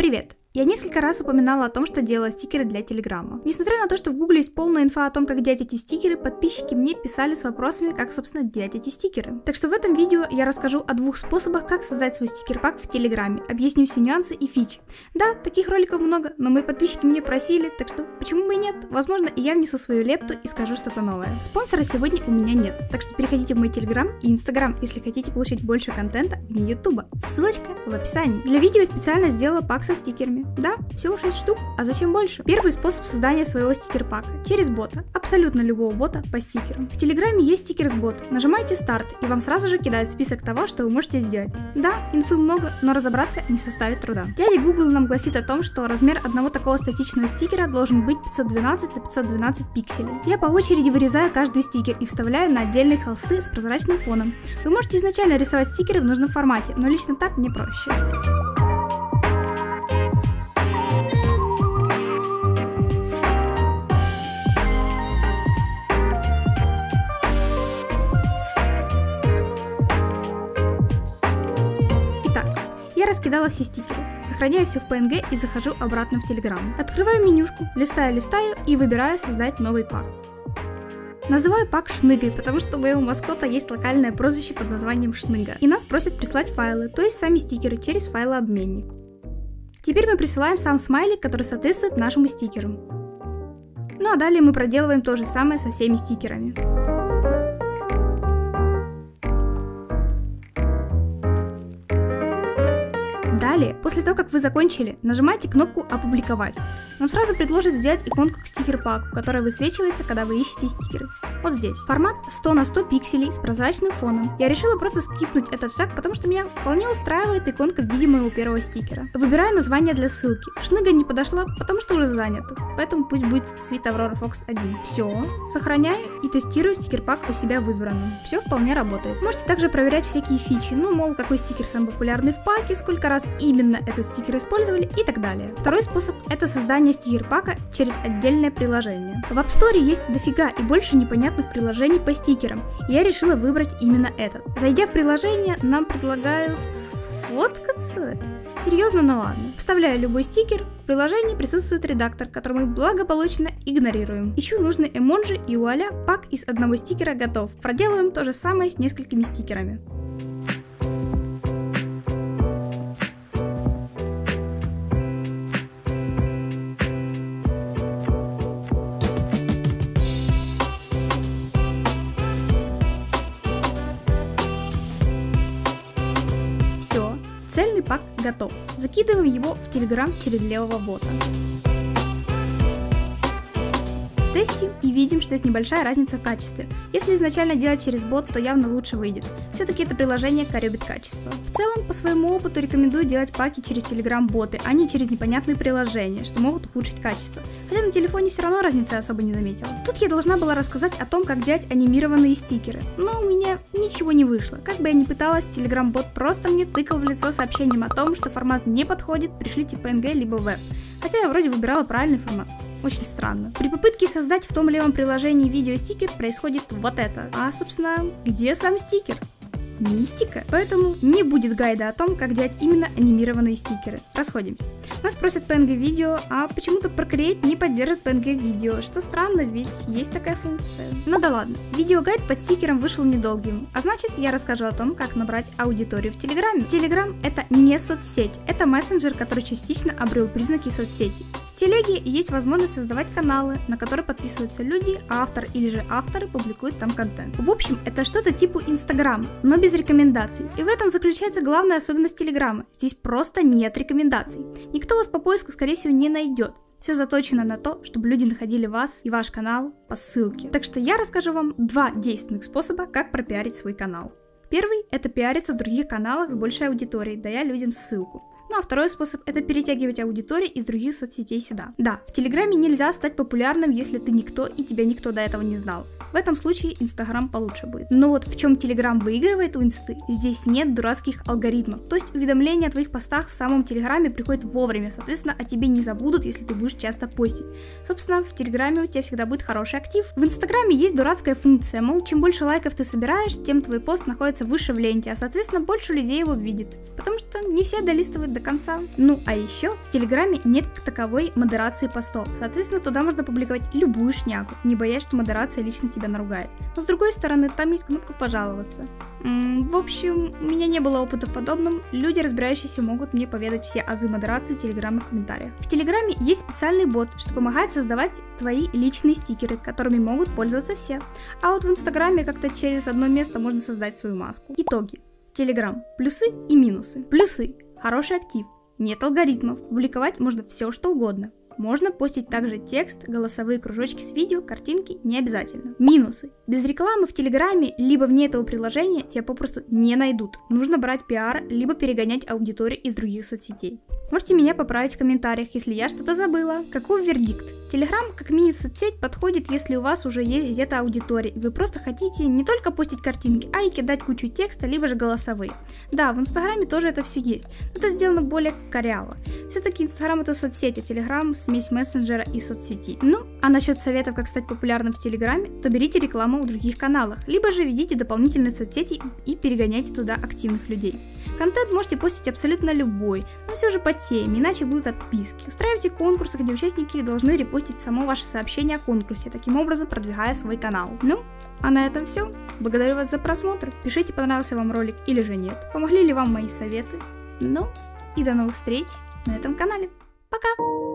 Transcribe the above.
Привет! Я несколько раз упоминала о том, что делала стикеры для Телеграма. Несмотря на то, что в Гугле есть полная инфа о том, как делать эти стикеры, подписчики мне писали с вопросами, как, собственно, делать эти стикеры. Так что в этом видео я расскажу о двух способах, как создать свой стикер-пак в Телеграме, объясню все нюансы и фичи. Да, таких роликов много, но мои подписчики меня просили, так что почему бы и нет? Возможно, и я внесу свою лепту и скажу что-то новое. Спонсора сегодня у меня нет, так что переходите в мой Телеграм и Инстаграм, если хотите получить больше контента вне Ютуба. Ссылочка в описании. Для видео я специально сделала пак со стикерами. Да, всего 6 штук, а зачем больше? Первый способ создания своего стикер-пака. Через бота. Абсолютно любого бота по стикерам. В Телеграме есть стикер с бот. Нажимаете старт, и вам сразу же кидает список того, что вы можете сделать. Да, инфы много, но разобраться не составит труда. Дядя Google нам гласит о том, что размер одного такого статичного стикера должен быть 512 на 512 пикселей. Я по очереди вырезаю каждый стикер и вставляю на отдельные холсты с прозрачным фоном. Вы можете изначально рисовать стикеры в нужном формате, но лично так мне проще. Я раскидала все стикеры, сохраняю все в PNG и захожу обратно в Telegram. Открываю менюшку, листаю и выбираю создать новый пак. Называю пак Шныгой, потому что у моего маскота есть локальное прозвище под названием Шныга. И нас просят прислать файлы, то есть сами стикеры, через файлообменник. Теперь мы присылаем сам смайлик, который соответствует нашему стикеру. Ну а далее мы проделываем то же самое со всеми стикерами. Далее, после того, как вы закончили, нажимаете кнопку «Опубликовать». Вам сразу предложат сделать иконку к стикер-паку, которая высвечивается, когда вы ищете стикеры. Вот здесь. Формат 100 на 100 пикселей с прозрачным фоном. Я решила просто скипнуть этот шаг, потому что меня вполне устраивает иконка в виде моего первого стикера. Выбираю название для ссылки. Шныга не подошла, потому что уже занята. Поэтому пусть будет Sweet Aurora Fox 1. Все. Сохраняю и тестирую стикер-пак у себя в избранном. Все вполне работает. Можете также проверять всякие фичи. Ну, мол, какой стикер самый популярный в паке, сколько раз именно этот стикер использовали и так далее. Второй способ — это создание стикер-пака через отдельное приложение. В App Store есть дофига и больше непонятных приложений по стикерам, и я решила выбрать именно этот. Зайдя в приложение, нам предлагают сфоткаться? Серьезно, ну ладно. Вставляю любой стикер, в приложении присутствует редактор, который мы благополучно игнорируем. Ищу нужный эмоджи и вуаля, пак из одного стикера готов. Проделываем то же самое с несколькими стикерами. Цельный пак готов. Закидываем его в Telegram через левого бота. Тестим и видим, что есть небольшая разница в качестве. Если изначально делать через бот, то явно лучше выйдет. Все-таки это приложение корёбит качество. В целом, по своему опыту рекомендую делать паки через Telegram боты, а не через непонятные приложения, что могут ухудшить качество. Хотя на телефоне все равно разницы особо не заметила. Тут я должна была рассказать о том, как делать анимированные стикеры, но у меня ничего не вышло. Как бы я ни пыталась, Telegram бот просто мне тыкал в лицо сообщением о том, что формат не подходит, пришлите PNG либо веб. Хотя я вроде выбирала правильный формат. Очень странно. При попытке создать в том левом приложении видеостикер происходит вот это. А, собственно, где сам стикер? Мистика. Поэтому не будет гайда о том, как делать именно анимированные стикеры. Расходимся. Нас просят PNG видео, а почему-то Procreate не поддержит PNG видео, что странно, ведь есть такая функция. Ну да ладно. Видеогайд под стикером вышел недолгим, а значит я расскажу о том, как набрать аудиторию в Телеграме. Телеграм — это не соцсеть, это мессенджер, который частично обрел признаки соцсети. В Телеге есть возможность создавать каналы, на которые подписываются люди, а автор или же авторы публикуют там контент. В общем, это что-то типа Инстаграма, но без рекомендаций. И в этом заключается главная особенность Телеграма. Здесь просто нет рекомендаций. Никто вас по поиску, скорее всего, не найдет. Все заточено на то, чтобы люди находили вас и ваш канал по ссылке. Так что я расскажу вам два действенных способа, как пропиарить свой канал. Первый — это пиариться в других каналах с большей аудиторией, дая людям ссылку. Ну а второй способ — это перетягивать аудиторию из других соцсетей сюда. Да, в Телеграме нельзя стать популярным, если ты никто и тебя никто до этого не знал. В этом случае Инстаграм получше будет. Но вот в чем Телеграм выигрывает у Инсты, здесь нет дурацких алгоритмов. То есть уведомления о твоих постах в самом Телеграме приходят вовремя, соответственно, о тебе не забудут, если ты будешь часто постить. Собственно, в Телеграме у тебя всегда будет хороший актив. В Инстаграме есть дурацкая функция, мол, чем больше лайков ты собираешь, тем твой пост находится выше в ленте, а соответственно больше людей его видит. Потому что не все долистывают до конца. Ну а еще в Телеграме нет как таковой модерации постов, соответственно туда можно публиковать любую шнягу, не боясь, что модерация лично тебя наругает. Но с другой стороны, там есть кнопка «Пожаловаться». В общем, у меня не было опыта в подобном, люди, разбирающиеся, могут мне поведать все азы модерации Телеграма в комментариях. В Телеграме есть специальный бот, что помогает создавать твои личные стикеры, которыми могут пользоваться все. А вот в Инстаграме как-то через одно место можно создать свою маску. Итоги. Телеграм. Плюсы и минусы. Плюсы. Хороший актив. Нет алгоритмов. Публиковать можно все, что угодно. Можно постить также текст, голосовые кружочки с видео, картинки не обязательно. Минусы. Без рекламы в Телеграме, либо вне этого приложения тебя попросту не найдут. Нужно брать пиар, либо перегонять аудиторию из других соцсетей. Можете меня поправить в комментариях, если я что-то забыла. Каков вердикт? Телеграм как мини-соцсеть подходит, если у вас уже есть где-то аудитория, и вы просто хотите не только постить картинки, а и кидать кучу текста, либо же голосовые. Да, в Инстаграме тоже это все есть, но это сделано более коряво. Все-таки Инстаграм это соцсеть, а Телеграм смесь мессенджера и соцсети. Ну, а насчет советов, как стать популярным в Телеграме, то берите рекламу в других каналах, либо же ведите дополнительные соцсети и перегоняйте туда активных людей. Контент можете постить абсолютно любой, но все же по теме, иначе будут отписки. Устраивайте конкурсы, где участники должны репостить само ваше сообщение о конкурсе, таким образом продвигая свой канал. Ну, а на этом все. Благодарю вас за просмотр. Пишите, понравился вам ролик или же нет. Помогли ли вам мои советы. Ну, и до новых встреч на этом канале. Пока!